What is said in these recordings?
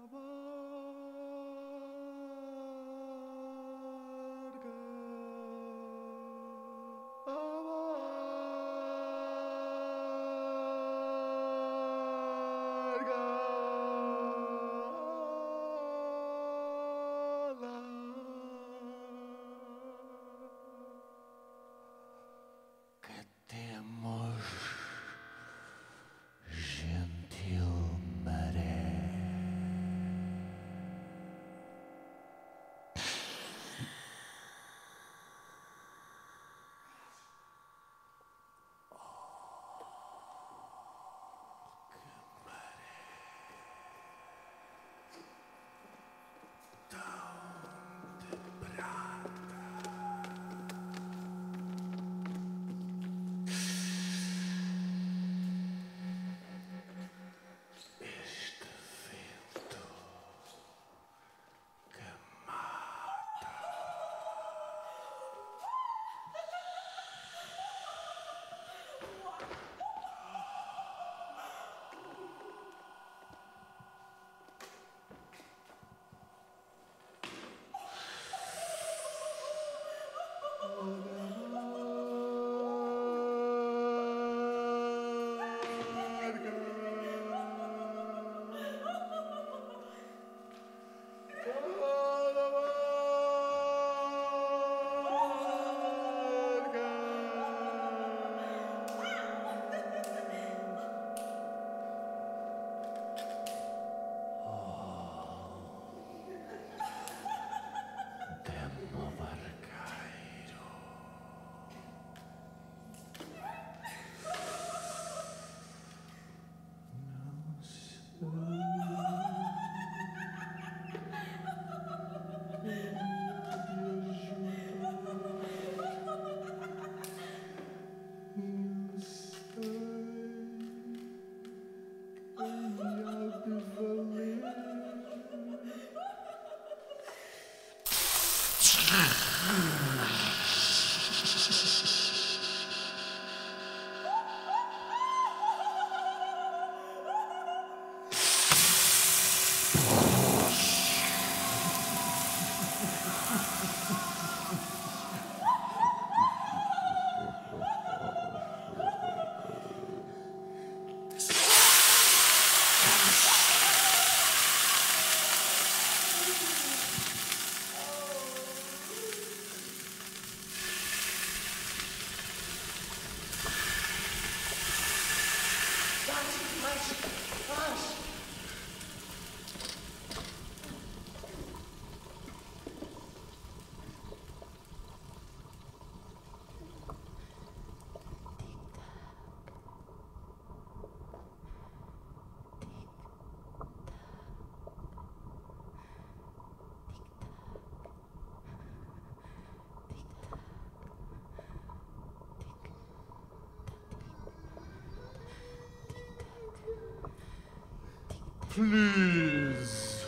Please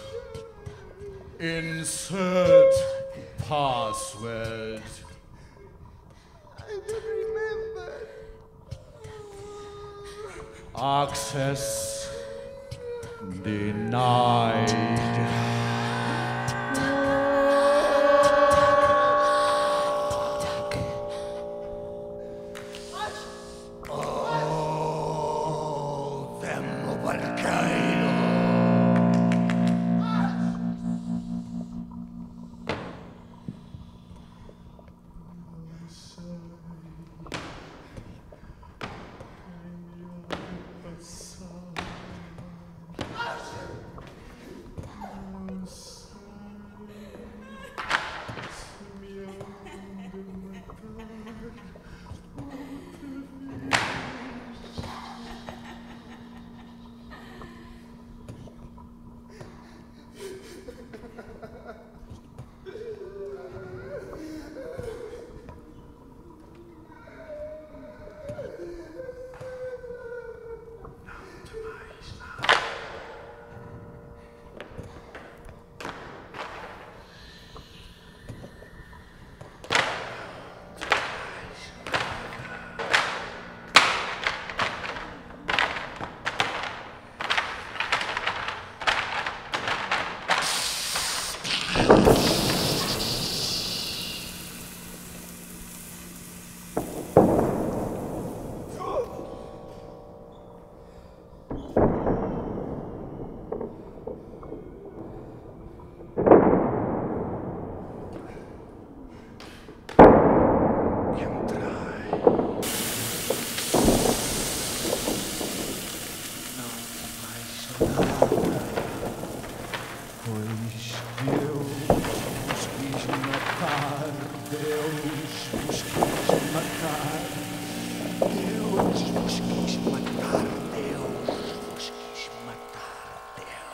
insert password. I don't remember. Access denied. Pois Deus quis matar, Deus vos quis matar, Deus vos quis matar, Deus vos quis matar, Deus.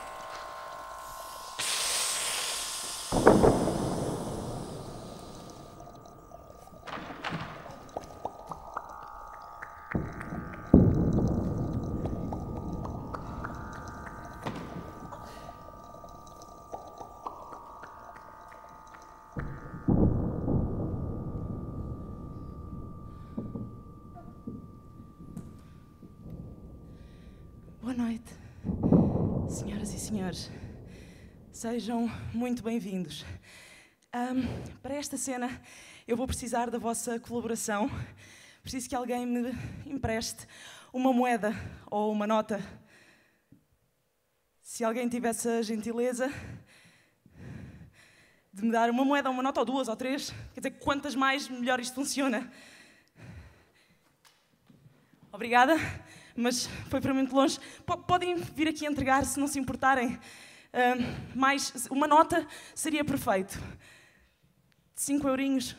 Boa noite, senhoras e senhores. Sejam muito bem-vindos. Para esta cena, eu vou precisar da vossa colaboração. Preciso que alguém me empreste uma moeda ou uma nota. Se alguém tivesse a gentileza de me dar uma moeda, uma nota, ou duas, ou três, quer dizer, quantas mais, melhor isto funciona. Obrigada. Mas foi para muito longe. Podem vir aqui entregar, se não se importarem. Mais uma nota seria perfeito. 5 eurinhos.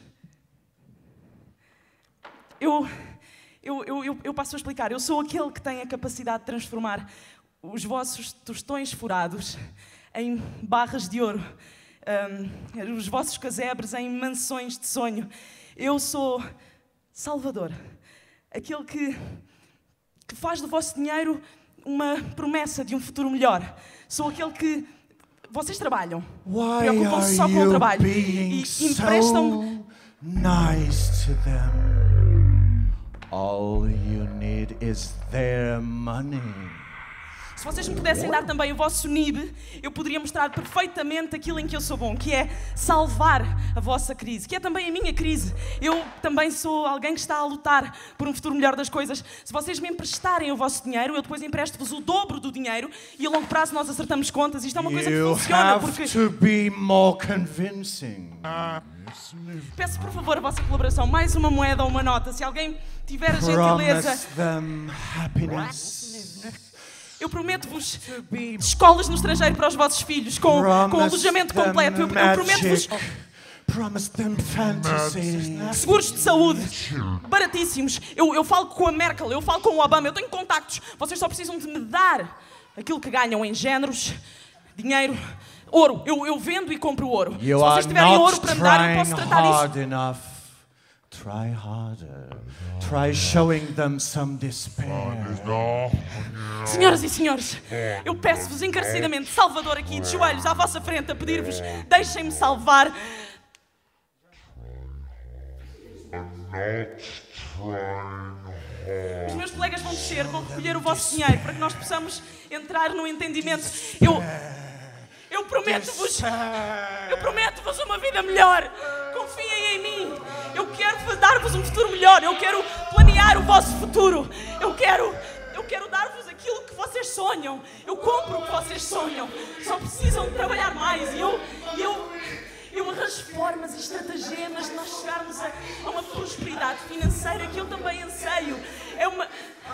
Eu passo a explicar. Eu sou aquele que tem a capacidade de transformar os vossos tostões furados em barras de ouro. Os vossos casebres em mansões de sonho. Eu sou Salvador. Aquele que faz do vosso dinheiro uma promessa de um futuro melhor. Sou aquele que... Vocês trabalham. Preocupam-se só com o trabalho. E emprestam... Nice to them. All you need is their money. Se vocês me pudessem dar também o vosso NIB, eu poderia mostrar perfeitamente aquilo em que eu sou bom, que é salvar a vossa crise, que é também a minha crise. Eu também sou alguém que está a lutar por um futuro melhor das coisas. Se vocês me emprestarem o vosso dinheiro, eu depois empresto-vos o dobro do dinheiro e a longo prazo nós acertamos contas. Isto é uma coisa que funciona porque... You have to be more convincing. Peço, por favor, a vossa colaboração. Mais uma moeda ou uma nota. Se alguém tiver a gentileza... Promise them happiness. Eu prometo-vos escolas no estrangeiro para os vossos filhos, com alojamento completo. Eu prometo-vos seguros de saúde, baratíssimos. Eu falo com a Merkel, eu falo com o Obama, eu tenho contactos. Vocês só precisam de me dar aquilo que ganham em géneros, dinheiro, ouro. Eu vendo e compro ouro. Se vocês tiverem ouro para me dar, eu posso tratar isso. Try harder. Try showing them some despair. Senhoras e senhores, eu peço-vos encarecidamente, Salvador aqui, de joelhos à vossa frente, a pedir-vos, deixem-me salvar. Os meus colegas vão descer, vão recolher o vosso dinheiro para que nós possamos entrar no entendimento. Eu prometo-vos uma vida melhor. Confiem em mim. Eu quero dar-vos um futuro melhor. Eu quero planear o vosso futuro. Eu quero dar-vos aquilo que vocês sonham. Eu compro o que vocês sonham. Só precisam de trabalhar mais. E eu arranjo formas e estratagemas de nós chegarmos a uma prosperidade financeira que eu também anseio. É uma...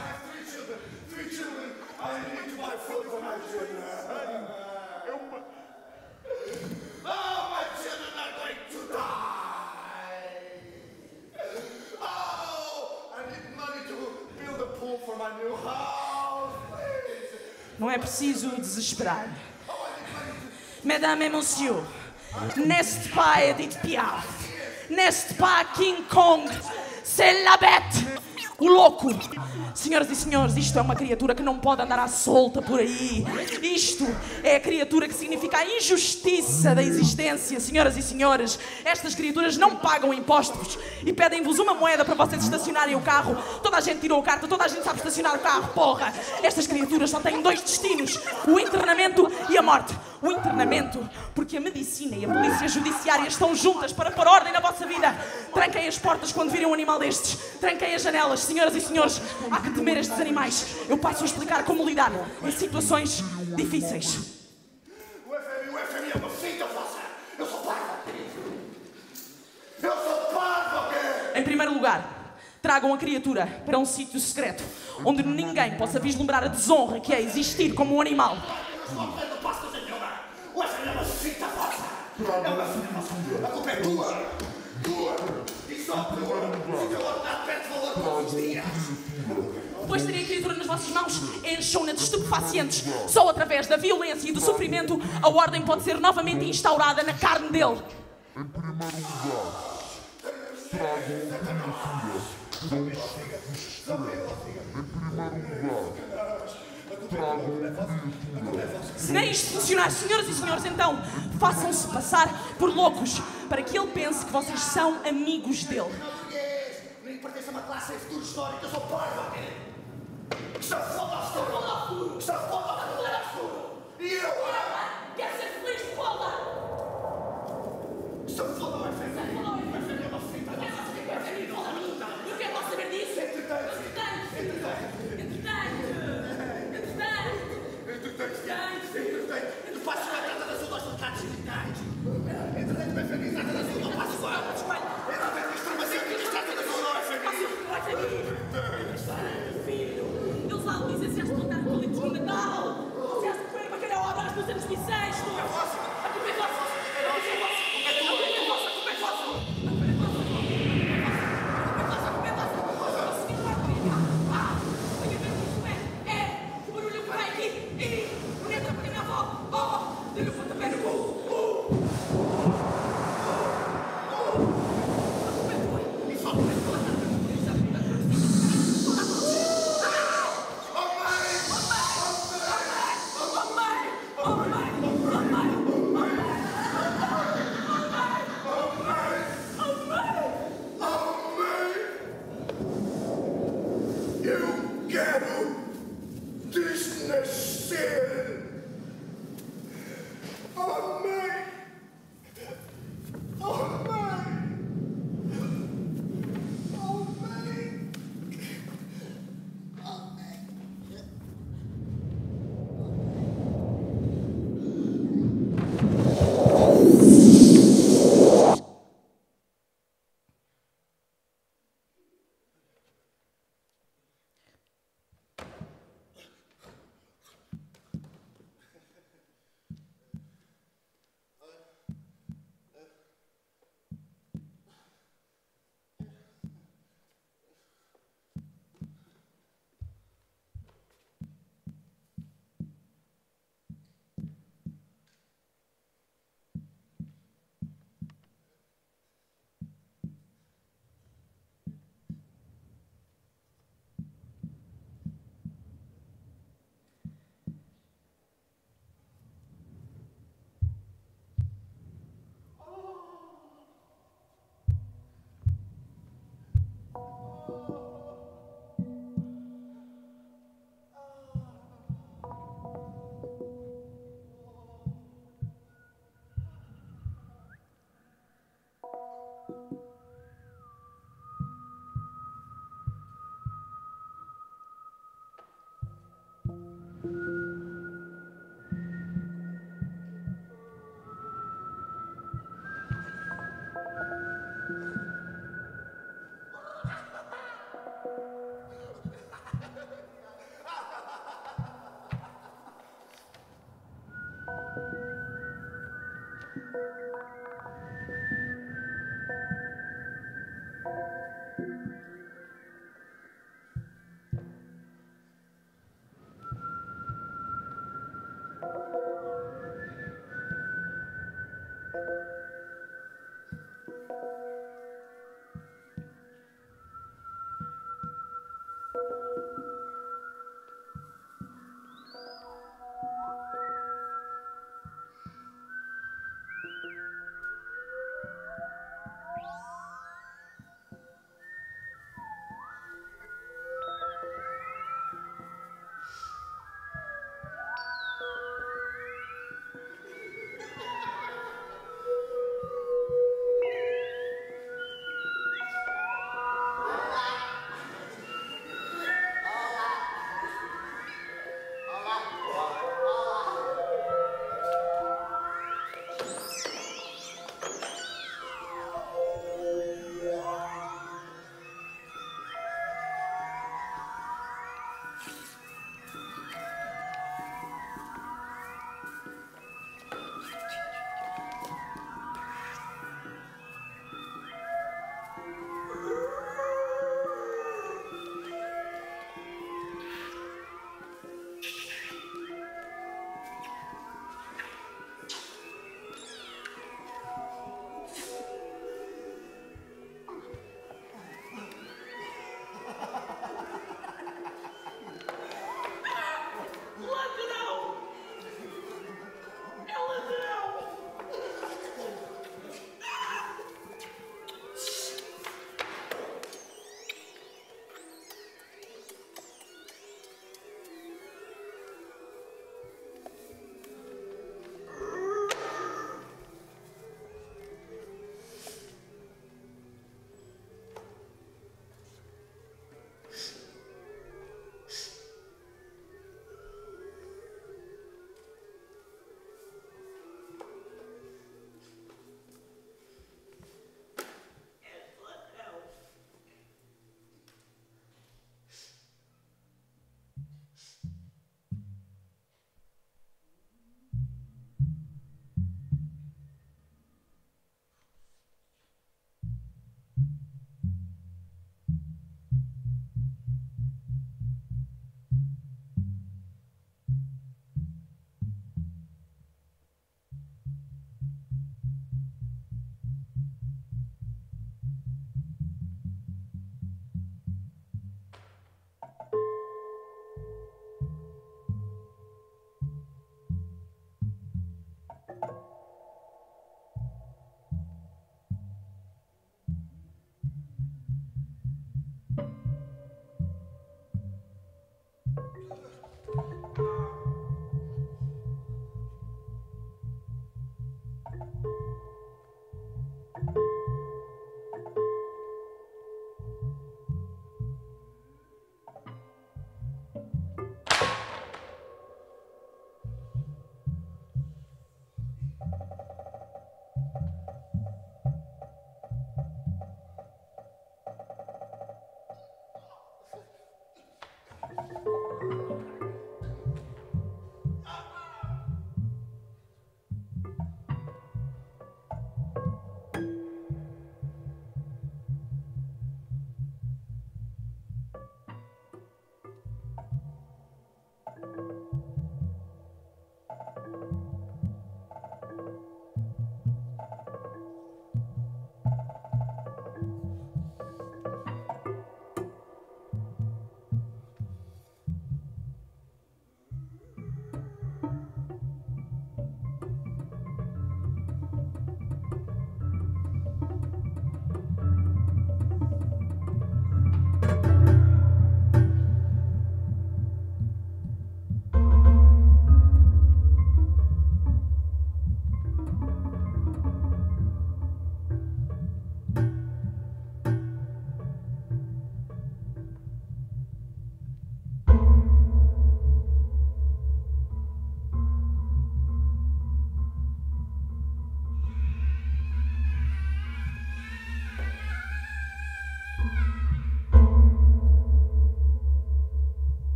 Não é preciso desesperar. Mesdames et messieurs, n'est-ce pas Edith Piaf? N'est-ce pas King Kong? C'est la bête! O louco! Senhoras e senhores, isto é uma criatura que não pode andar à solta por aí. Isto é a criatura que significa a injustiça da existência. Senhoras e senhores, estas criaturas não pagam impostos e pedem-vos uma moeda para vocês estacionarem o carro. Toda a gente tirou a carta, toda a gente sabe estacionar o carro, porra! Estas criaturas só têm dois destinos, o internamento e a morte. O internamento, porque a medicina e a polícia judiciária estão juntas para pôr ordem na vossa vida. Tranquem as portas quando virem um animal destes. Tranquem as janelas, senhoras e senhores. Há que temer estes animais. Eu passo a explicar como lidar em situações difíceis. O FMI é uma fita vossa. Eu sou parvo. Eu sou parvo, ok? Em primeiro lugar, Tragam a criatura para um sítio secreto, onde ninguém possa vislumbrar a desonra que é existir como um animal. A culpa é tua! E só tua! O teu ordenado perde valor todos os dias! Depois de terem a criatura nas vossas mãos, encham-na de estupefacientes. Só através da violência e do sofrimento, a ordem pode ser novamente instaurada na carne dele. Em primeiro lugar, tragam a criatura para um sítio secreto. Em primeiro lugar, tragam a criatura. Se nem isto funcionar, senhoras e senhores, então façam-se passar por loucos, para que ele pense que vocês são amigos dele. Nem pertence a uma classe sem futuro histórico, eu sou parva! Está foda ao futuro! Está foda ao futuro! E eu? Quero ser feliz de volta! Está foda ao FMI! É uma fita! Eu quero lá saber disso! Tu passas a trata da sua aos mercados digitais! Entretanto, o FMI trata da sua, não passas a entretanto, isto é uma ciência trata da sua ao FMI! Filho, eles lá dizem se és de plantar políticos no Natal, se és de comer bacalhau ao abraço nos anos bissextos. A culpa é vossa! A culpa é vossa! A culpa é vossa! A culpa é vossa! A culpa é vossa! O barulho que vai aqui! E o neto tem a avó! Dê-lhe o pontapé no cu! Eu quero desnascer! Oh, mãe! Oh, mãe! Oh, mãe! Oh, mãe!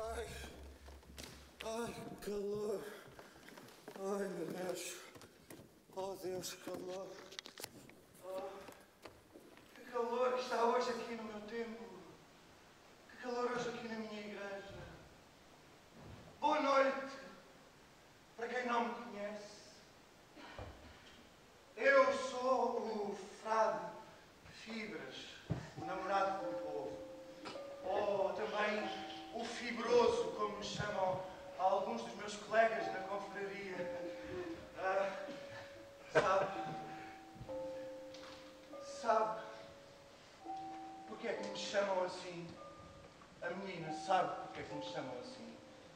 Ai, que calor. Ai, meu Deus. Oh, Deus, que calor. Que calor que está hoje aqui no meu templo. Que calor hoje aqui na minha igreja. Boa noite. Para quem não me conhece, eu sou o frade Fibras, o namorado do povo. Ou também o fibroso, como me chamam alguns dos meus colegas na confraria. Sabe porque é que me chamam assim? A menina sabe porque é que me chamam assim?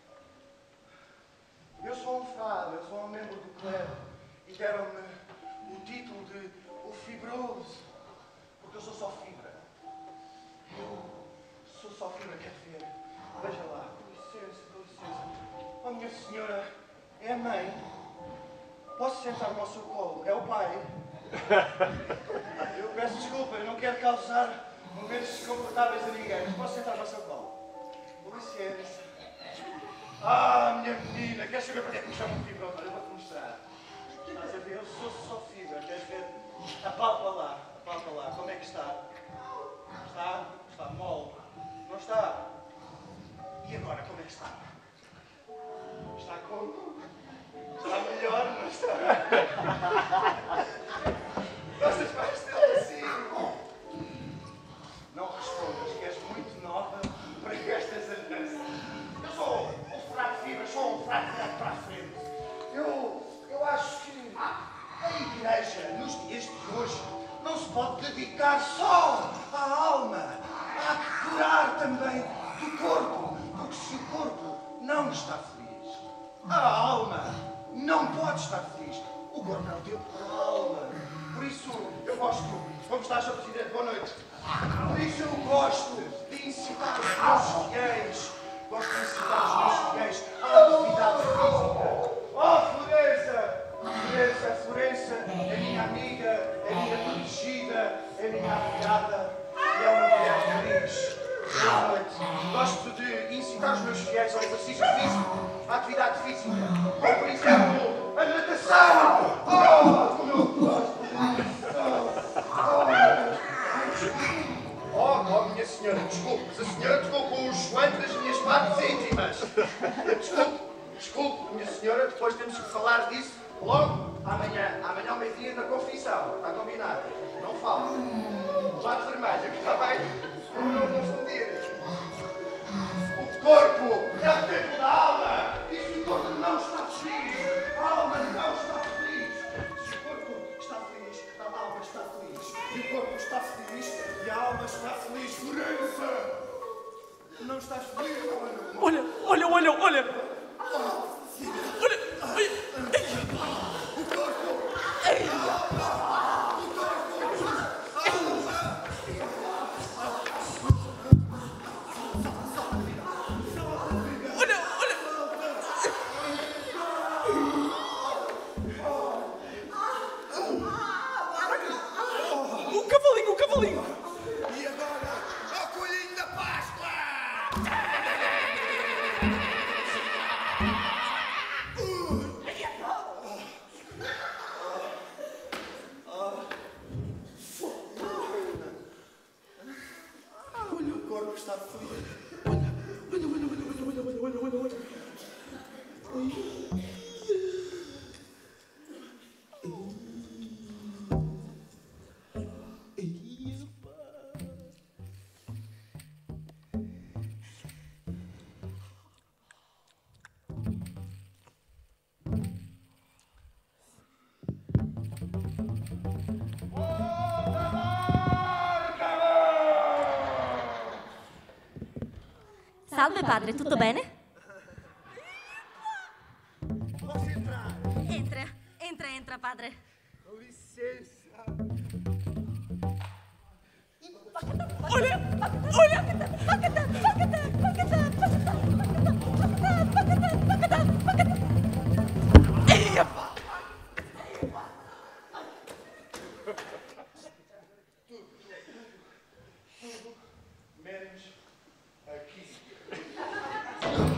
Eu sou um frade, eu sou um membro do clero e deram-me o título de o fibroso, porque eu sou só fibra. Eu sou só fibra, quer ver? Veja lá, com licença, com licença. Oh, minha senhora, é a mãe. Posso sentar-me ao seu colo? É o pai. Eu peço desculpa, eu não quero causar momentos desconfortáveis a ninguém, mas posso sentar-me ao seu colo? Com licença. Ah, minha menina, queres saber para que é que me chamam de fibroso? Olha, eu vou-te mostrar. Estás a ver? Eu sou só fibra, queres ver? Apalpa lá, como é que está? Está? Está mole. Não está? E agora, como é que está? Está como? Está melhor, não está? Gostas mais dele assim? Não respondas, que és muito nova para estas andanças. Eu sou um frade fibra, sou um frade virado para a frente. Eu acho que a igreja, nos dias de hoje, não se pode dedicar só à alma, a curar também do corpo, porque se o corpo não está feliz, a alma não pode estar feliz. O corpo é o tempo da alma. Por isso eu gosto. Como está, Sr. Presidente? Boa noite. Por isso eu gosto de incitar os meus fiéis. Gosto de incitar os meus fiéis à atividade física. Oh, Florença! Florença é minha amiga, é minha protegida, é minha afilhada e é uma mulher feliz. Boa noite. Gosto de incitar os meus fiéis ao exercício físico, à atividade física. Como, por exemplo, a natação. Oh, como eu gosto de Oh, minha senhora, desculpe, mas a senhora tocou com o joelho das minhas partes íntimas. Desculpe, minha senhora, depois temos que falar disso logo amanhã. Amanhã ao meio-dia na confissão. Está combinado? Não fala. Lado vermelho, está bem? Não confundir. O corpo é o tempo da alma. E se o corpo não está feliz, a alma não está feliz. Se o corpo está feliz, a alma está feliz. Se o corpo está feliz e a alma está feliz, Florença! Não estás feliz, Olha! O cavalinho! E agora, ao coelhinho da Páscoa! Olha, o corpo está feliz. Olha. Salve padre, tutto bene? Posso entrar? Entra padre. Com licença. Menos aqui.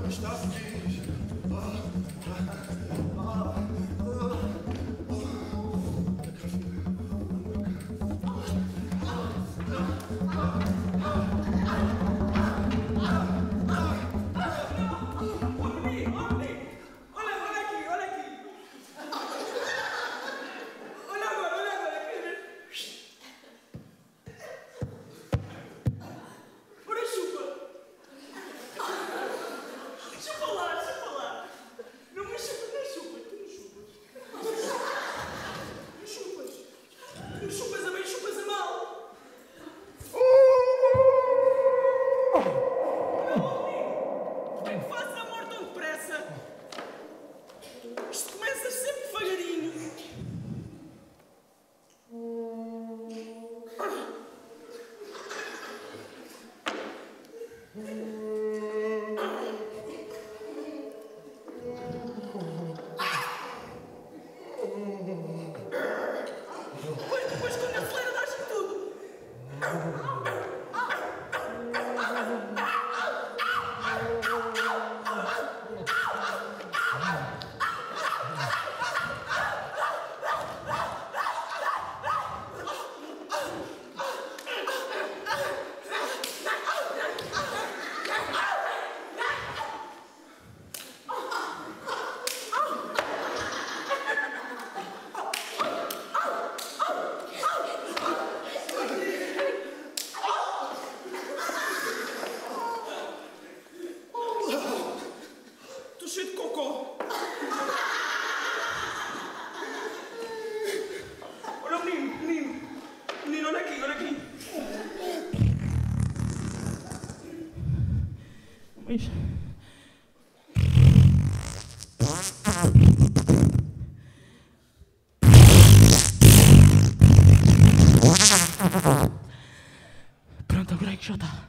Pronto, agora é que já está.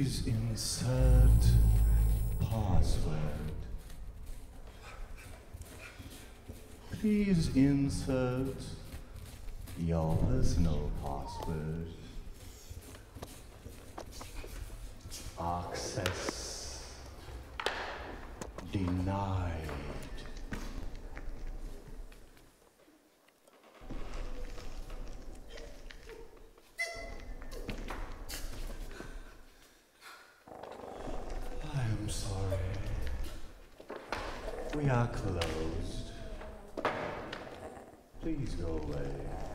Please insert password. Please insert your personal password. Access denied. I am sorry. We are closed. Please go away.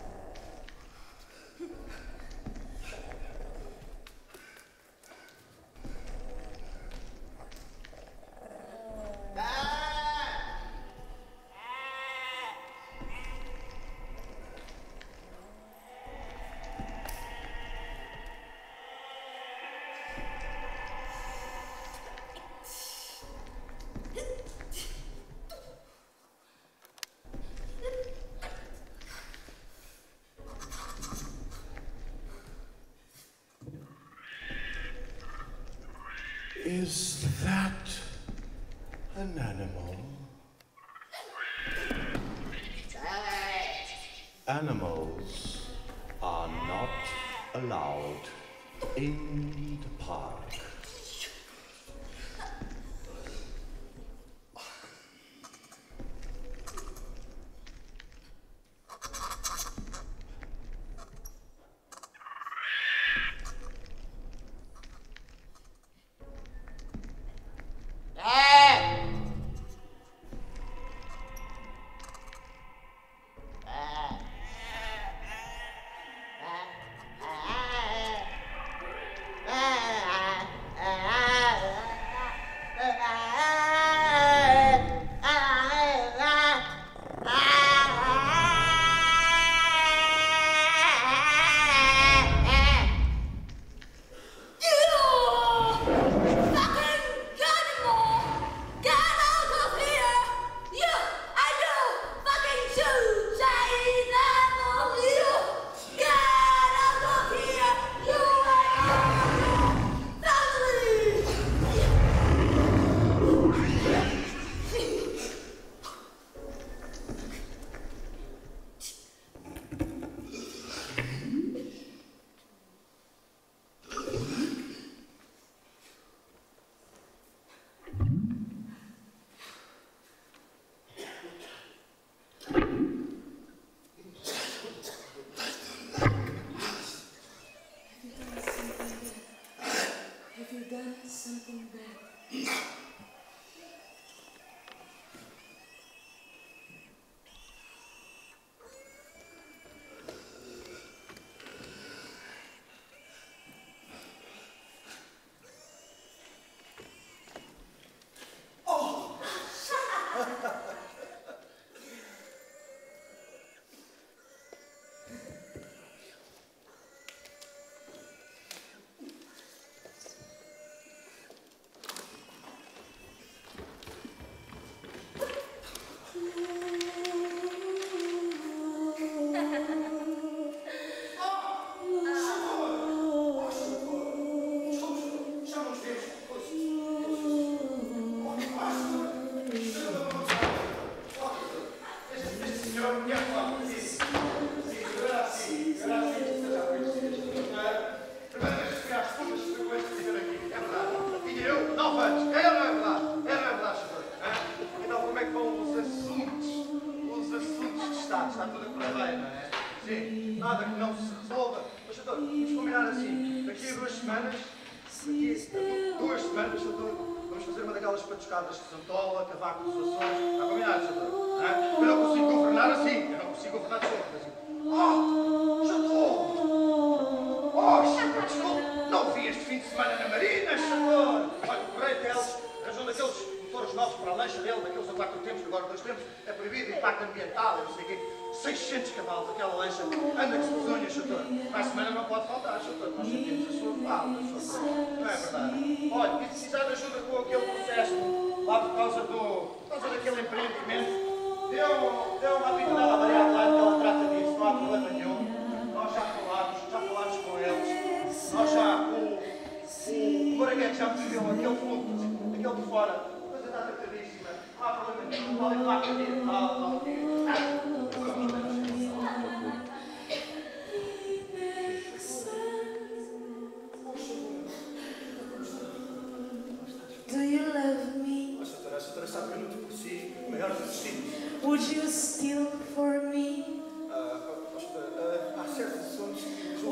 Is that an animal? Animals are not allowed in the park.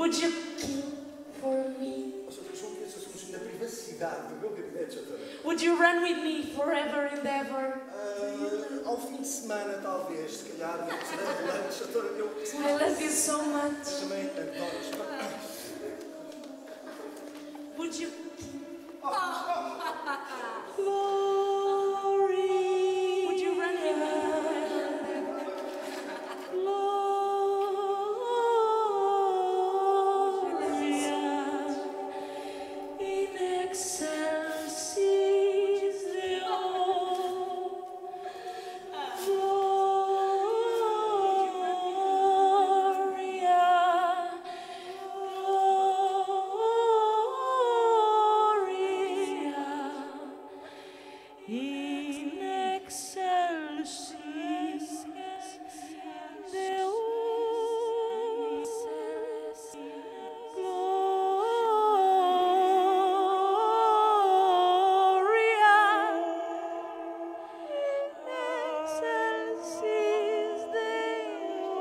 Would you kill for me? Doutora, são esses assuntos na privacidade do meu gabinete, doutora. Would you run with me forever and ever? Ao fim de semana, talvez, se calhar, será relante, doutora. I love you so much. Eu também adoro. Would you? Glory. Would you run with me? In excelsis Deo. Gloria. In excelsis Deo. Gloria. In excelsis Deo.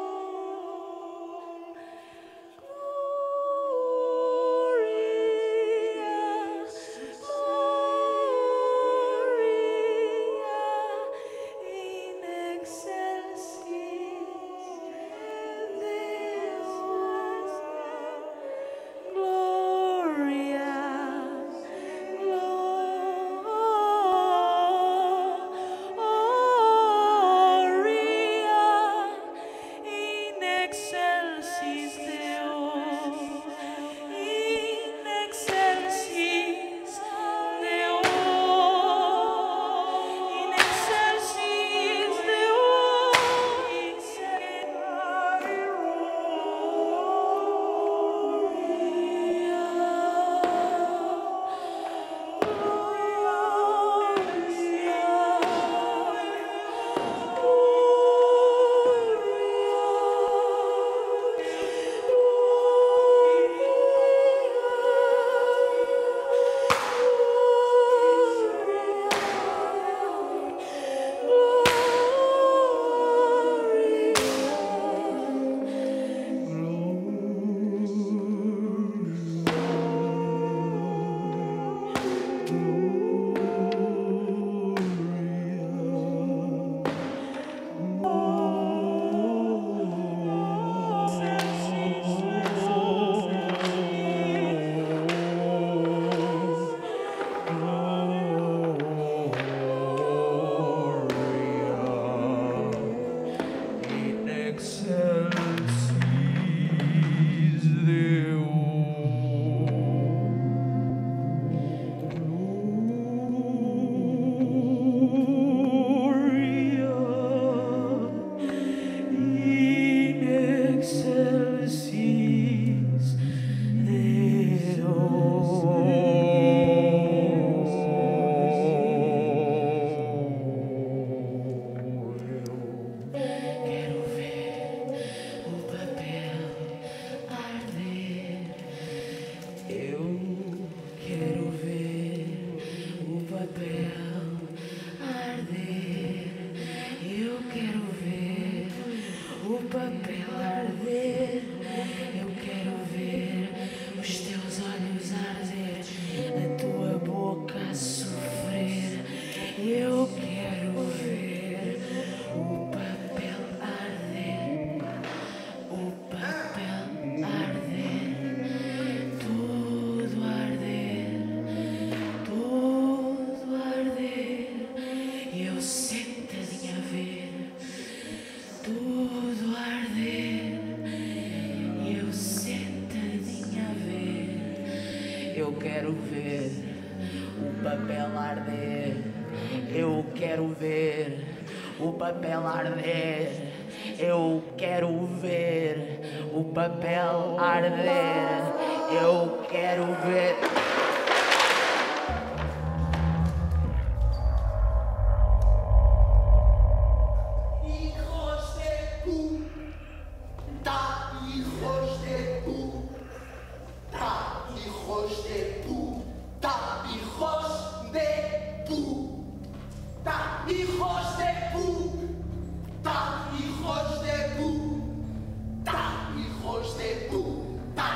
Eu quero ver o papel arder. Eu quero ver o papel arder. Eu quero ver o papel arder. Eu quero ver. Ta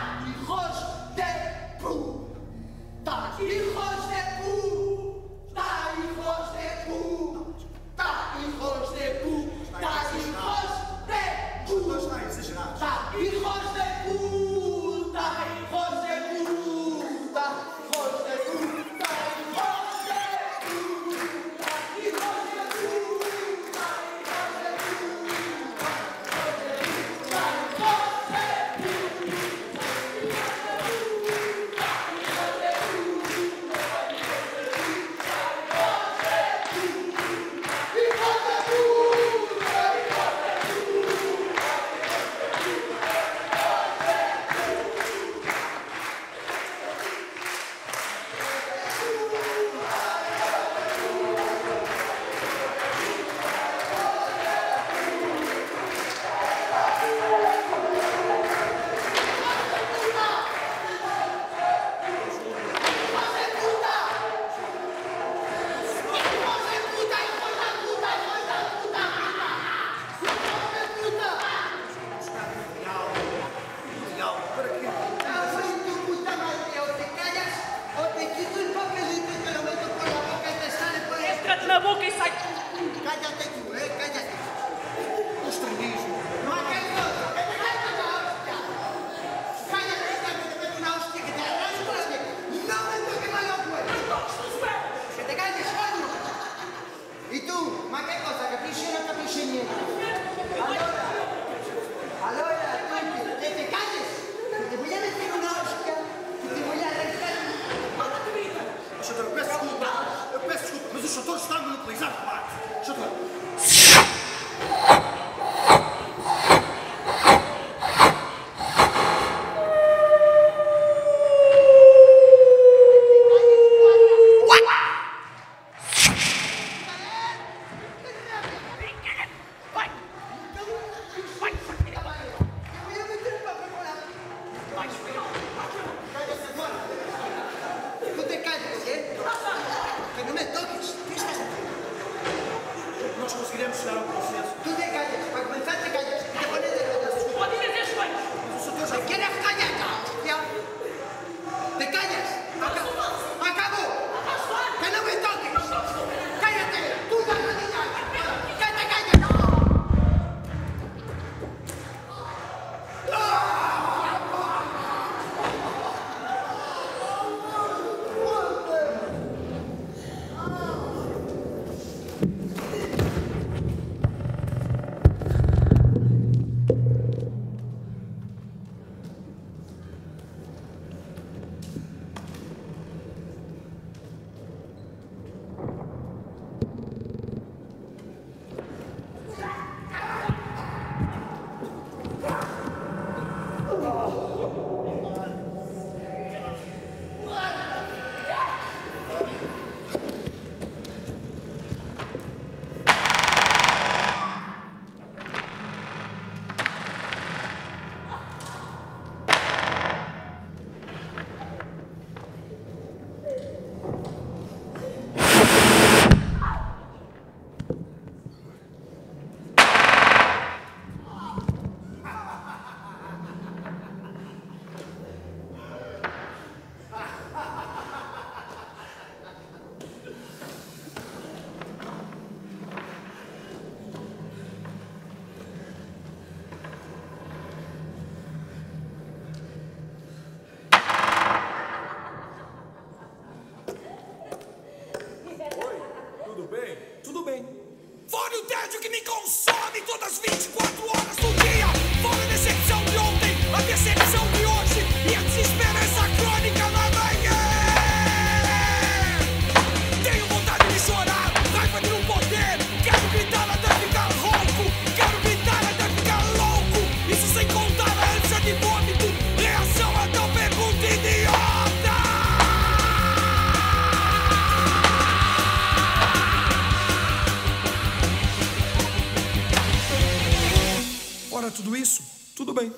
Tudo bem.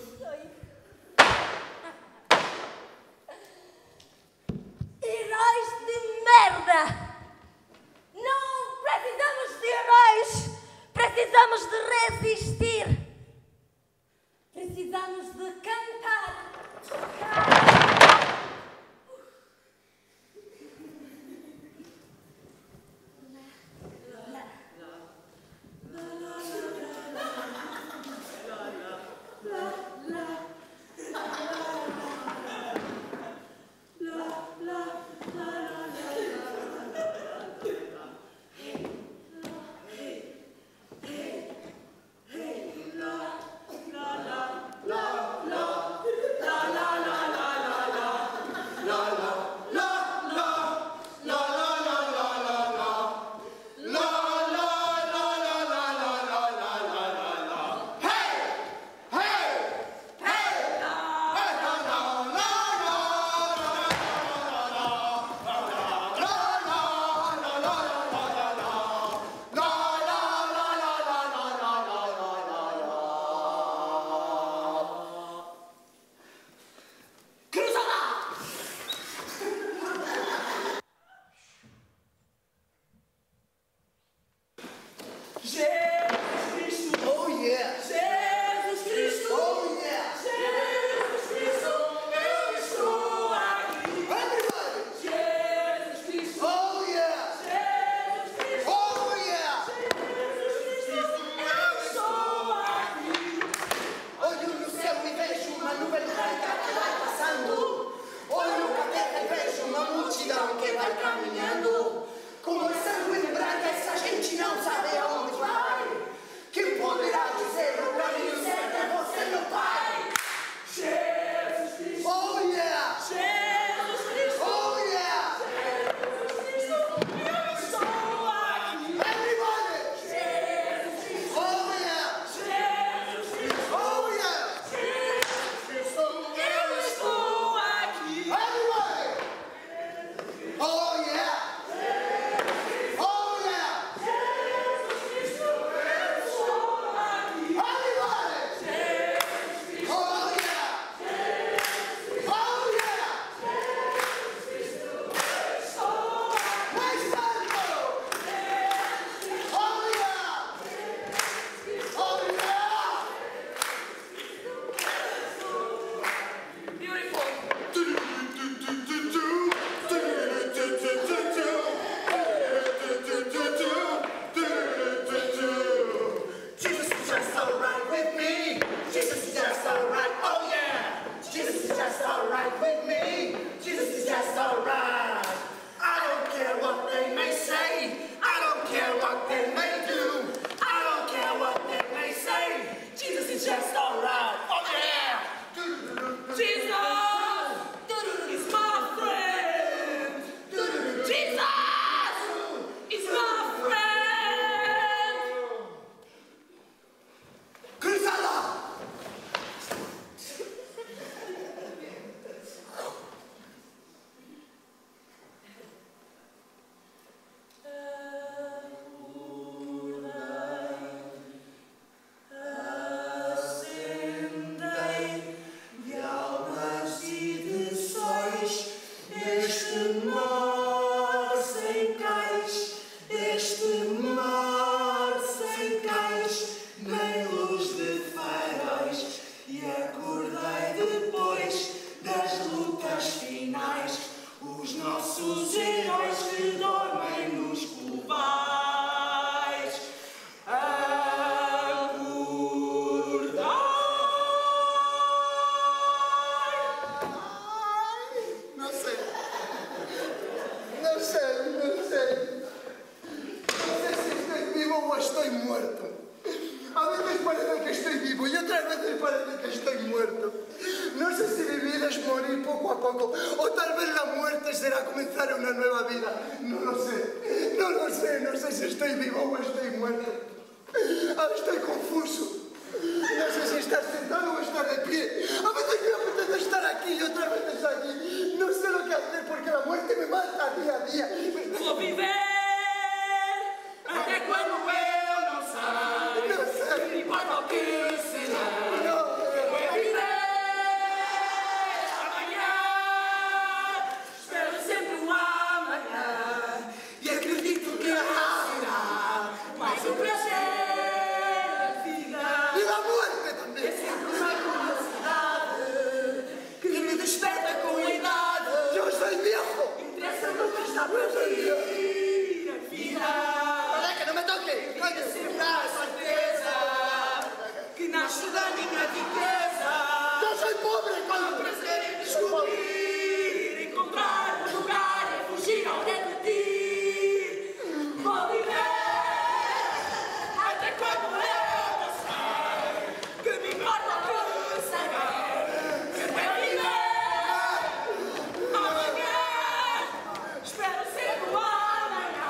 Heróis de merda! Não precisamos de heróis! Precisamos de resistir! Precisamos de cantar! descobrir, encontrar um lugar e fugir ao repetir. Vou viver até quando eu não sei, que me importa que saber, que é viver amanhã, espero ser o amanhã.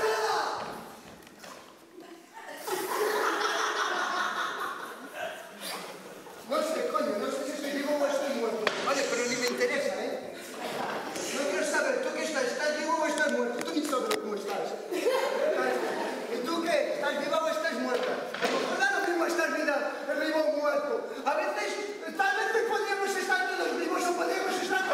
No sé, coño, no sé si estoy vivo o estoy muerto. Vale, pero ni me interesa, ¿eh? No quiero saber, ¿tú qué estás? ¿Estás vivo o estás muerto? Tú ni sabes cómo estás. ¿Y tú qué? ¿Estás viva o estás muerta? A lo mejor da lo mismo estar vivo o muerto. A veces, tal vez podríamos estar todos vivos o podríamos estar...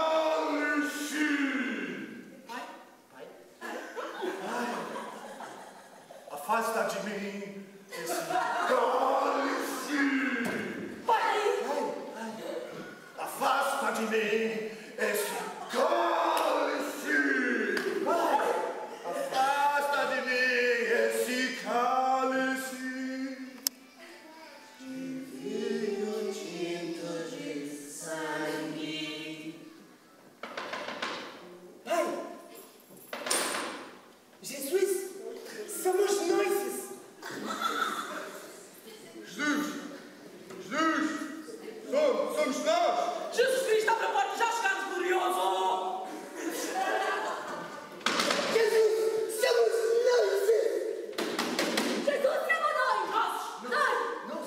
Afasta de mim esse cálice. Afasta de mim esse cálice. Afasta de mim esse cálice. De vinho tinto de sangue. ¡Ay! Jesus! Somos nós! Jesus! Jesus! Somos nós! Jesus Cristo, abre a porta, já chegamos, glorioso! Jesus! Somos nós! Jesus, chama nós! Nós!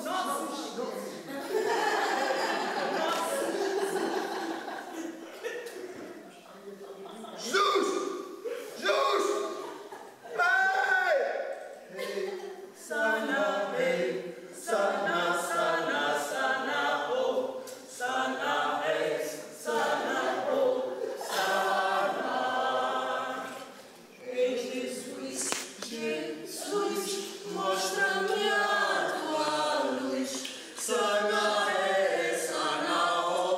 Jesus! Jesus! Ei! Sana, ei! Sana, sana, sana, oh! Sana, ei! Sana, oh! Sana! Ei, Jesus! Jesus! Mostra-me a tua luz! Sana, ei! Sana, oh!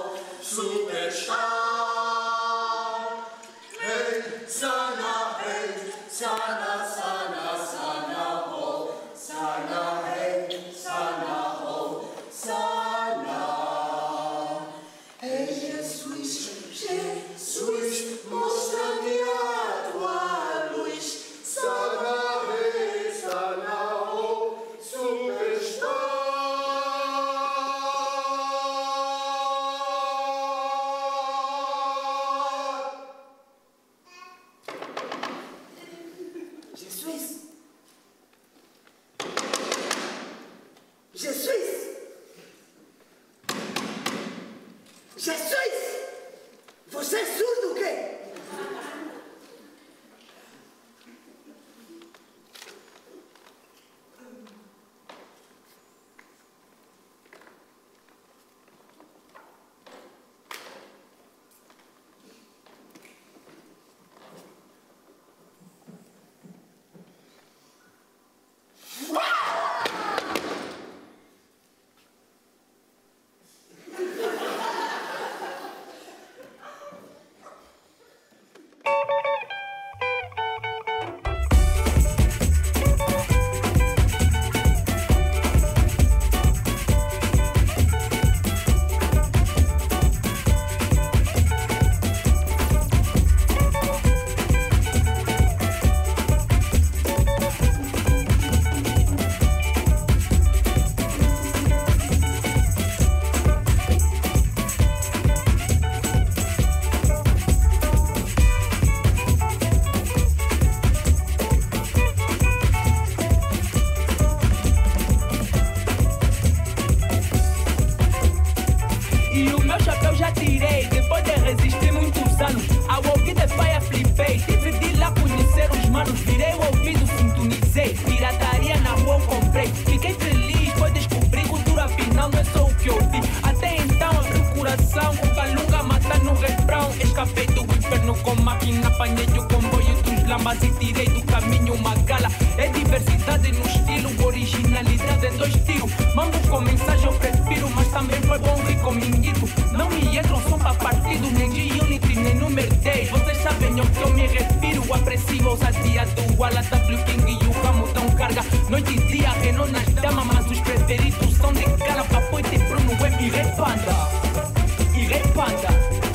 Superstar! Hey, sana, sana, sana, oh, sana, hey, sana, oh, sana. Hey, Jesus, Jesus, mostra-me a tua luz. Sana, hey, sana, oh, superstar. Jesus! Jesus! Jesus! Você é surdo o quê? lambas e tirei do caminho uma gala. É diversidade no estilo, originalidade em dois tiros. Mando com mensagem eu prefiro, mas também foi bom rir com minguito. Não me entram som pra partido, nem de Unity, nem número 10. Vocês sabem ao que eu me refiro. Aprecio a ousadia do Ala, W King e o ramo dão carga. Noite e dia, Renault nas damas, mas os preferidos são de cara. Papoite, Bruno, Web e Repanda. E Repanda.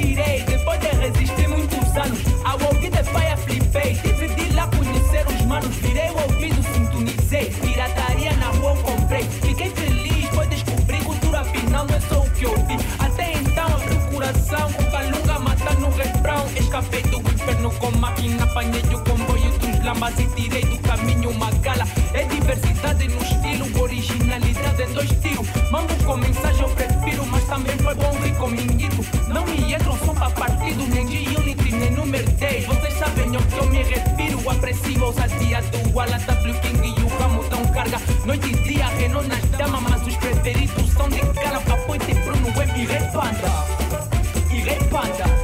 virei, depois de resistir muitos anos. Ao ouvir de paia flipei, tive de ir lá conhecer os manos. Virei o ouvido, sintonizei, pirataria na rua eu comprei. Fiquei feliz, pois descobri cultura afinal não é só o que eu vi. Até então abri o coração, com calunga matando o refrão. Escapei do inferno com máquina, apanhei o comboio dos lambas e tirei do caminho uma gala. É diversidade no estilo, originalidade em dois tiros. Mambo com mensagem eu prefiro, mas também foi bom rir com minguito. Não me entram som pra partido, nem de Unity, nem número 10. Vocês sabem ao que eu me refiro, aprecio a ousadia do Ala, W King e o ramo dão carga. Noite e dia, Renault nas damas, mas os preferidos são de cara. Papoite, Bruno, Web e Rei Panda. E Rei Panda.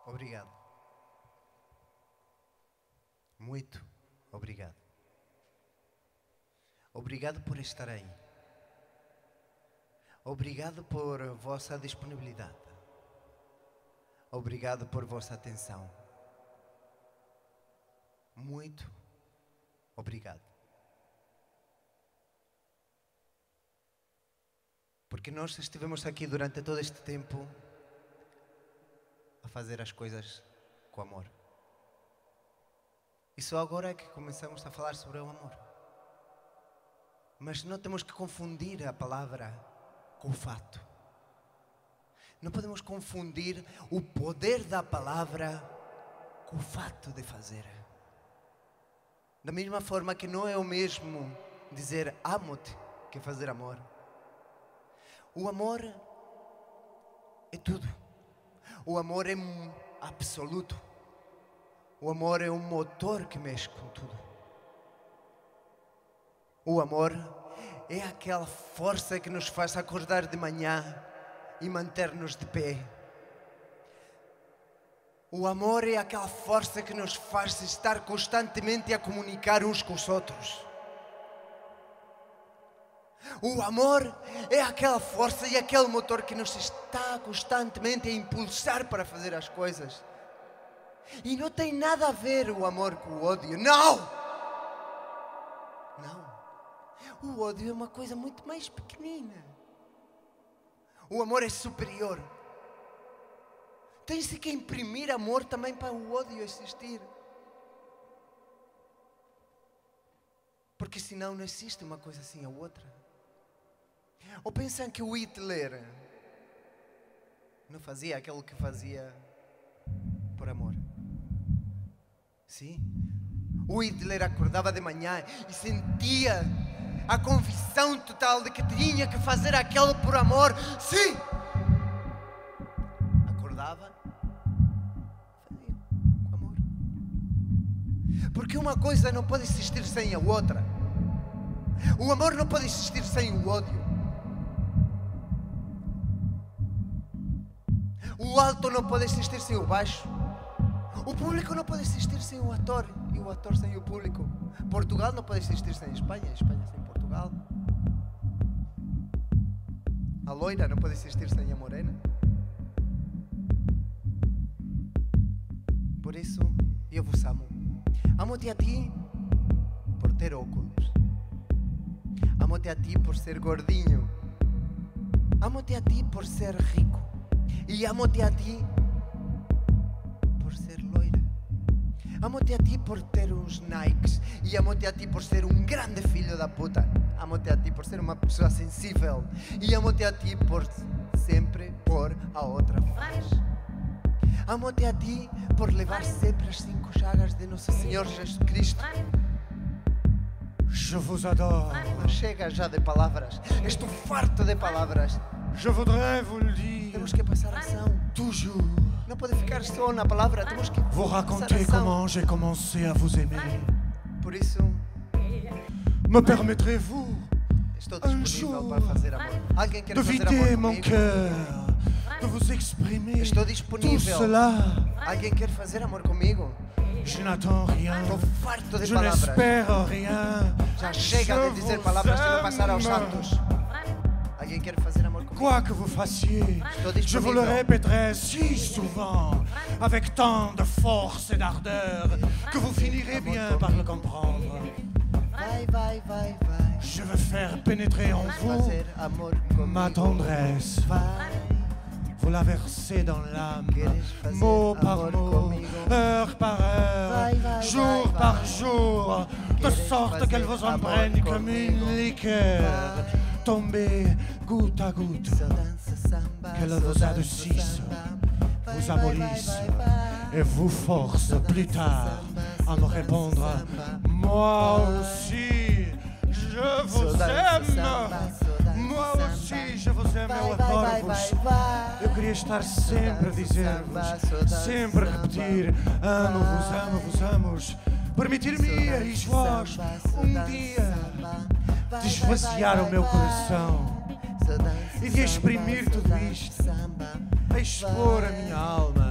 Obrigado. Muito obrigado. Obrigado por estar aí. Obrigado por vossa disponibilidade. Obrigado por vossa atenção. Muito obrigado. Porque nós estivemos aqui durante todo este tempo a fazer as coisas com amor. E só agora é que começamos a falar sobre o amor. Mas não temos que confundir a palavra com o fato. Não podemos confundir o poder da palavra com o fato de fazer. Da mesma forma que não é o mesmo dizer amo-te que fazer amor. O amor é tudo. O amor é absoluto. O amor é um motor que mexe com tudo. O amor é aquela força que nos faz acordar de manhã e manter-nos de pé. O amor é aquela força que nos faz estar constantemente a comunicar uns com os outros. O amor é aquela força e aquele motor que nos está constantemente a impulsar para fazer as coisas. E não tem nada a ver o amor com o ódio. Não! Não. O ódio é uma coisa muito mais pequenina. O amor é superior. Tem-se que imprimir amor também para o ódio existir. Porque senão não existe uma coisa assim a outra. Ou pensam que o Hitler não fazia aquilo que fazia por amor? Sim. O Hitler acordava de manhã e sentia a convicção total de que tinha que fazer aquilo por amor. Sim! Acordava, fazia com amor. Porque uma coisa não pode existir sem a outra. O amor não pode existir sem o ódio. O alto não pode existir sem o baixo. O público não pode existir sem o ator. E o ator sem o público. Portugal não pode existir sem Espanha. Espanha sem Portugal. A loira não pode existir sem a morena. Por isso, eu vos amo. Amo-te a ti por ter óculos. Amo-te a ti por ser gordinho. Amo-te a ti por ser rico. E amo-te a ti por ser loira. Amo-te a ti por ter uns Nikes. E amo-te a ti por ser um grande filho da puta. Amo-te a ti por ser uma pessoa sensível. E amo-te a ti por sempre pôr a outra face. Amo-te a ti por levar sempre as 5 chagas de Nosso Senhor Jesus Cristo. Je vous adore. Não chega já de palavras. Estou farto de palavras. Je voudrais vous le dire. Temos que passar a ação. Toujours. Não pode ficar só na palavra. Temos que Vous passar a raconter ação. comment j'ai commencé à vous aimer. Por isso, Me permettrez-vous estou un disponível jour para fazer amor. Alguém quer de fazer amor vider mon comigo? cœur, de vous exprimer Estou tout disponível. cela? Alguém quer fazer amor comigo? Je n'attends rien. Estou farto de Je palavras. n'espère rien. Já chega de dizer palavras e não passar aos atos. Alguém quer fazer amor comigo? Quoi que vous fassiez, Estou je vous le disponível. répéterai si souvent, avec tant de force et d'ardeur, que vous finirez bien par le comprendre. Vai, vai, vai, vai. Je veux faire pénétrer en vous Fazer amor comigo. ma tendresse. Vai. Vous la versez dans l'âme, Queres fazer mot par amor mot, comigo? heure par heure, Vai, vai, jour vai, par vai. jour, de Queres sorte fazer qu'elle vous amor imprègne comme comigo? une liqueur, tombée goutte à goutte, Só dança samba, qu'elle só vous dança adoucisse, samba. Vai, vous vai, amollisse vai, vai, vai. et vous force plus tard à me répondre « Moi aussi, je vous aime !» Moi aussi, je vous aime, eu adoro-vos. Eu queria estar sempre a dizer-vos, sempre a repetir: amo-vos, amo-vos. Permitir-me a vós dia de esvaziar o meu coração e de exprimir tudo isto, a expor a minha alma,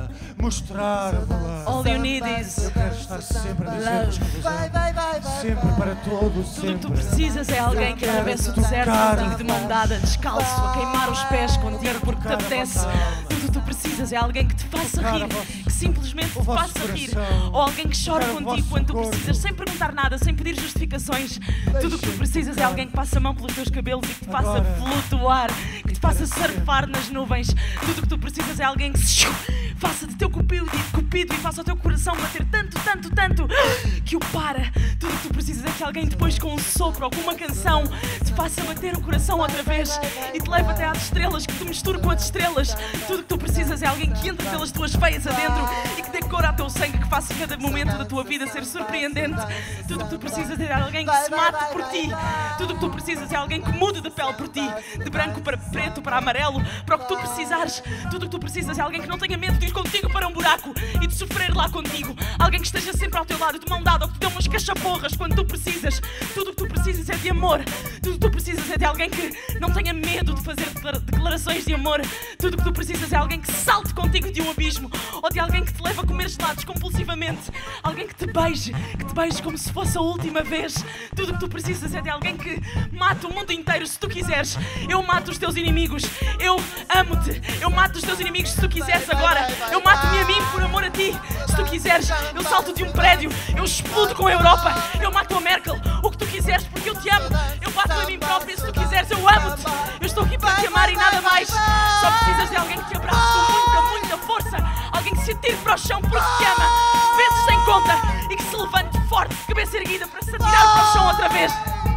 mostrar-me-la. All you need is Eu quero estar sempre a dizer-vos que vos amo. Sempre para todos, tudo o que tu sempre. precisas é alguém que atravesse o deserto contigo de mão dada, descalço, a queimar os pés contigo porque te apetece. Tudo o que tu precisas é alguém que te faça rir, que simplesmente te faça rir. Ou alguém que chora contigo quando tu precisas, sem perguntar nada, sem pedir justificações. Tudo o que tu precisas é alguém que passe a mão pelos teus cabelos e que te faça flutuar, que te faça surfar nas nuvens. Tudo o que tu precisas é alguém que faça de teu cupido e faça o teu coração bater tanto, tanto, tanto que o para. Tudo o que tu precisas é que alguém depois com um sopro ou com uma canção te faça bater o coração outra vez e te leve até às estrelas, que te misture com as estrelas. Tudo o que tu precisas é alguém que entre pelas tuas veias adentro e que dê cor ao teu sangue, que faça cada momento da tua vida ser surpreendente. Tudo o que tu precisas é alguém que se mate por ti. Tudo o que tu precisas é alguém que mude de pele por ti, de branco para preto, para amarelo, para o que tu precisares. Tudo o que tu precisas é alguém que não tenha medo de ir contigo para um buraco e de sofrer lá contigo. Alguém que esteja sempre ao teu lado, de mão dada, ou que te dê umas cachaporras quando tu precisas. Tudo o que tu precisas é de amor. Tudo o que tu precisas é de alguém que não tenha medo de fazer declarações de amor. Tudo o que tu precisas é alguém que salte contigo de um abismo, ou de alguém que te leve a comer gelados compulsivamente. Alguém que te beije como se fosse a última vez. Tudo o que tu precisas é de alguém que mate o mundo inteiro se tu quiseres. Eu mato os teus inimigos. Eu amo-te. Eu mato os teus inimigos se tu quiseres agora. Eu mato-me a mim por amor a ti. Se tu quiseres, eu salto de um prédio. Eu explodo com a Europa. Eu mato a Merkel. O que tu quiseres, porque eu te amo. Eu bato a mim própria. Se tu quiseres, eu amo-te. Eu estou aqui para te amar e nada mais. Só precisas de alguém que te abrace com muita, muita força. Alguém que se atire para o chão porque te ama, vezes sem conta, e que se levante forte, de cabeça erguida, para se atirar para o chão outra vez.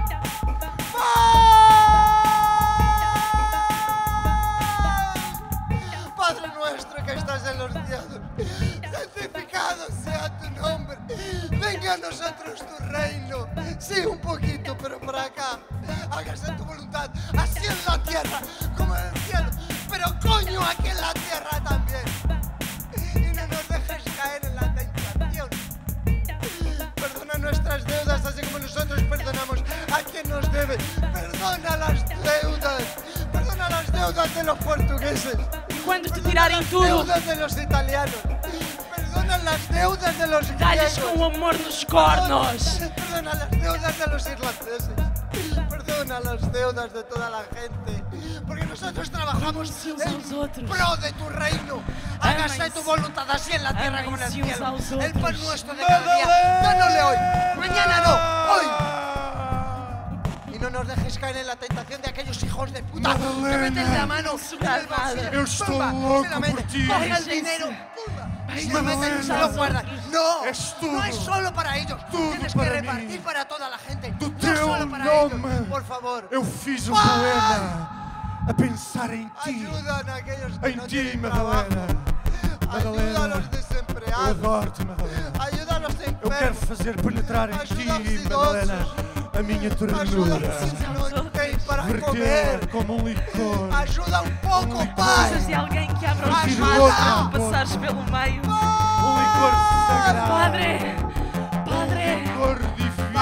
Padre nuestro que estás en los cielos, santificado sea tu nombre. Venga a nosotros tu reino. Sí, un poquito, pero por acá. Hágase tu voluntad, así en la tierra como en el cielo. Pero coño, aquí en la tierra también. Y no nos dejes caer en la tentación. Perdona nuestras deudas, así como nosotros perdonamos a quien nos debe. Perdona las deudas. Perdona las deudas de los portugueses. Quando te tirarem tudo, Deudas de los italianos. Perdona las deudas de los dá-lhes griegos. com o amor nos cornos. Perdona las deudas de los irlandeses. Perdona las deudas de toda la gente. Porque nosotros trabajamos en pro de tu reino. Hágase tu voluntad así en la tierra como en el cielo. El pan nuestro de cada día, dánosle hoy. Mañana no, hoy. Y no nos dejes caer en la tentación de aquellos hijos de puta que meten la mano en el bolsillo. Eu estou louco por ti. Coge el dinero, y se meten y se lo guardan. No, no es solo para ellos. Tienes que repartir para toda la gente. Do No teu solo para nome, ellos, por favor. eu fiz um poema a pensar em ti. Ayudan a aquellos que Em no ti, tienen Madalena. trabajo. Ayuda a los Eu desempleados. adoro-te, Madalena. Ayuda a los Eu quero enfermos. fazer penetrar em ti, Ajuda os idosos. Madalena, a minha Ayuda ternura. a los que no tienen para comer. Verter como um licor. Ayuda un poco, Precisas Pai. de alguém que abra os Preciso mares de outro quando licor. passares pelo meio. Um licor sagrado. Padre, Padre, Licor divino.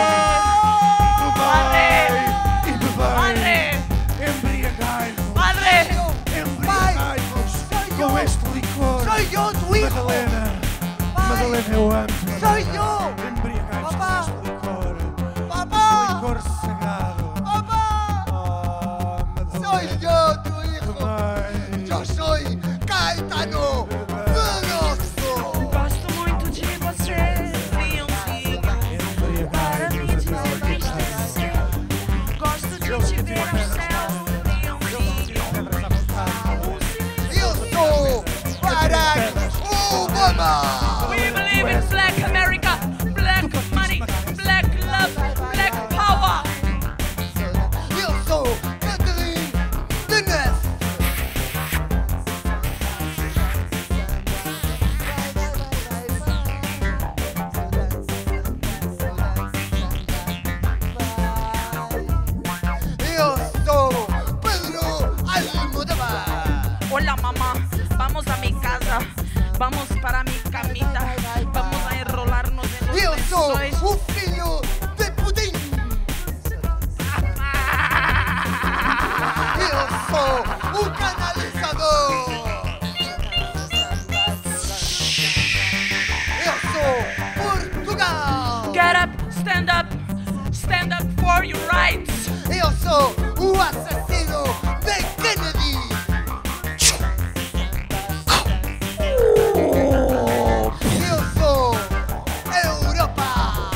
Padre, Tomai e bebei. Padre, Embriagai-vos. Padre. Embriagai-vos com este licor. Soy yo, tu hijo. Madalena. Madalena, eu amo-te. Soy yo. Embriagai-vos com Papá. este licor. Papá. Licor sagrado. Papá. Oh, Madalena. Soy yo, tu hijo. Tomai. Yo soy Caetano Veloso. Gosto muito de você, Beyoncé. Para mim te ver mais você. Gosto de te ver ao céu, Yo soy Barack Obama. We believe in Black America, Black money, Black love, Black power. Yo soy Catherine Deneuve. Yo soy Pedro Almodóvar. Hola mamá, vamos a mi casa, vamos para mi camita, vamos a enrolarnos en los Yo soy lençóis. un filho de pudim. Yo soy un canalizador. sou o assassino de Kennedy. Eu sou Europa.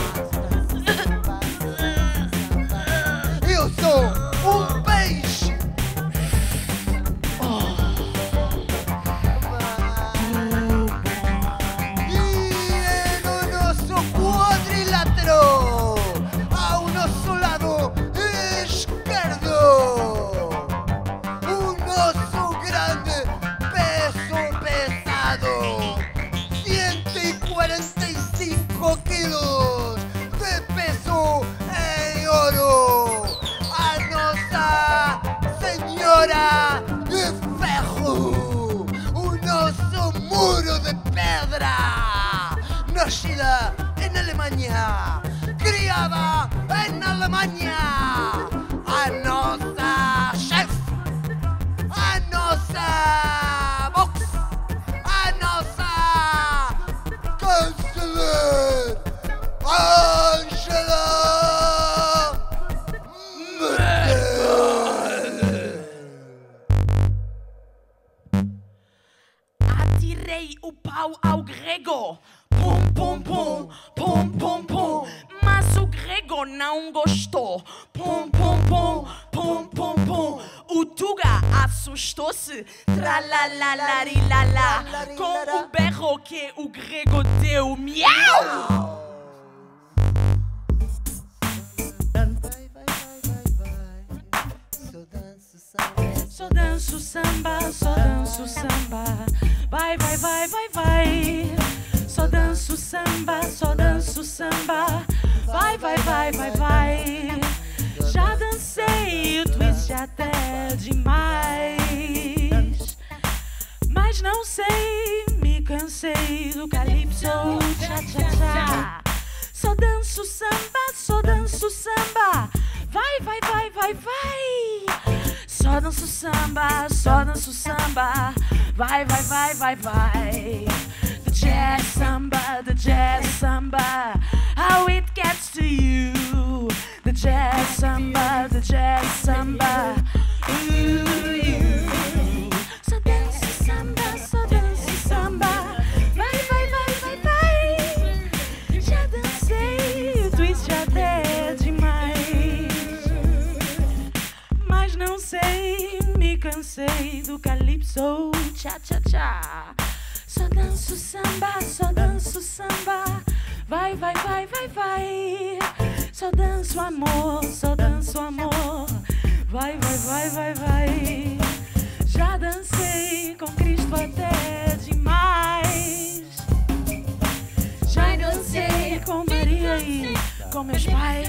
Eu sou um peixe. E no nosso quadrilátero, ao nosso lado esquerdo, o nosso grande peso pesado, 145 quilos de peso em ouro, a Nossa Senhora de Ferro, o nosso muro de pedra, nascida em Alemanha, criada em Alemanha, a nossa chefe, a nossa box, a nossa chanceler, Angela Merkel. Atirei o pau ao grego. Pum, pum, pum, pum, pum, pum. Mas o grego não gostou. Pum, pum, pum, pum, pum, pum. O Tuga assustou-se. Tralalalarilalá. Com o berro que o grego deu. Miau! Só danço samba, só danço samba. Vai, vai, vai, vai, vai. Só danço samba, só danço samba. Vai, vai, vai, vai, vai. Já dancei o twist até demais. Mas não sei, me cansei do calypso, tcha, tcha, tcha. Só danço samba, só danço samba. Vai, vai, vai, vai, vai. Só danço samba, só danço samba. Vai, vai, vai, vai, vai. The jazz samba, how it gets to you. The jazz samba, ooh, you. Só danço samba, só danço samba. Vai, vai, vai, vai, vai. Já dancei o twist até demais. Mas não sei, me cansei do calypso, tcha, tcha, tcha. Só danço samba, só danço samba. Vai, vai, vai, vai, vai. Só danço amor, só danço amor. Vai, vai, vai, vai, vai. Já dancei com Cristo até demais. Já dancei com Maria e com meus pais.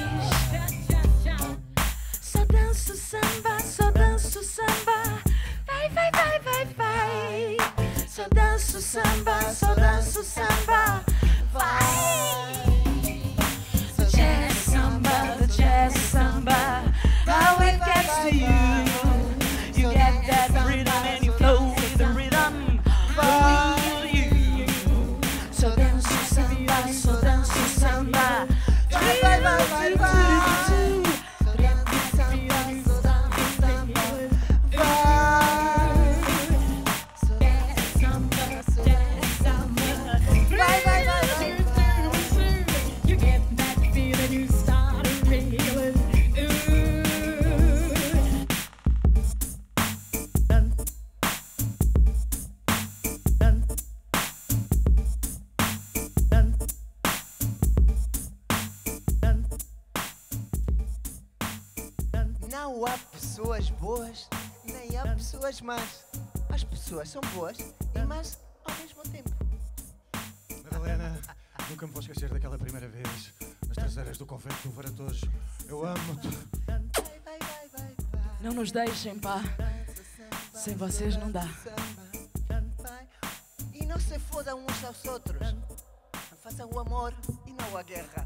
Só danço samba, só danço samba. Vai, vai, vai, vai, vai. Só danço samba, só danço samba. Vai. The jazz samba, how it gets to you. You get that rhythm and you flow with the rhythm. Oh, you. Só danço samba, só danço samba. Vai, vai, vai, vai, vai. Não há pessoas boas, nem há pessoas más. As pessoas são boas e más ao mesmo tempo. Madalena, nunca me vou esquecer daquela primeira vez, nas traseiras do convento do Varatojo. Eu amo-te. Não nos deixem, pá. Sem vocês não dá. E não se fodam uns aos outros. Façam o amor e não a guerra.